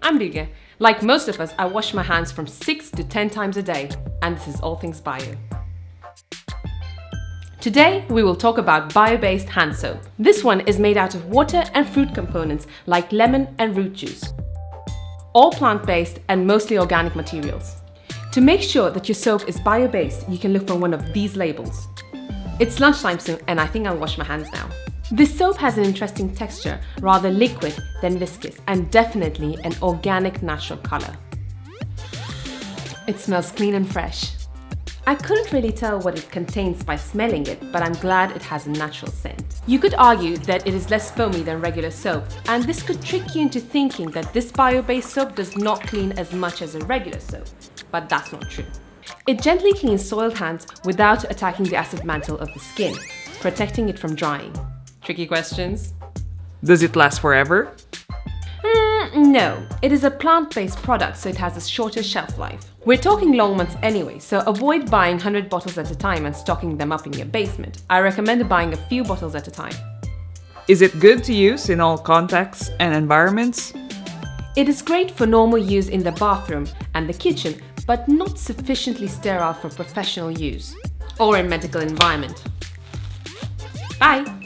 I'm Liga. Like most of us, I wash my hands from 6 to 10 times a day, and this is AllThings.Bio. Today, we will talk about bio-based hand soap. This one is made out of water and fruit components like lemon and root juice. All plant-based and mostly organic materials. To make sure that your soap is bio-based, you can look for one of these labels. It's lunchtime soon and I think I'll wash my hands now. This soap has an interesting texture, rather liquid than viscous, and definitely an organic natural color. It smells clean and fresh. I couldn't really tell what it contains by smelling it, but I'm glad it has a natural scent. You could argue that it is less foamy than regular soap, and this could trick you into thinking that this bio-based soap does not clean as much as a regular soap, but that's not true. It gently cleans soiled hands without attacking the acid mantle of the skin, protecting it from drying. Tricky questions? Does it last forever? No, it is a plant-based product, so it has a shorter shelf life. We're talking long months anyway, so avoid buying 100 bottles at a time and stocking them up in your basement. I recommend buying a few bottles at a time. Is it good to use in all contexts and environments? It is great for normal use in the bathroom and the kitchen, but not sufficiently sterile for professional use or in medical environment. Bye!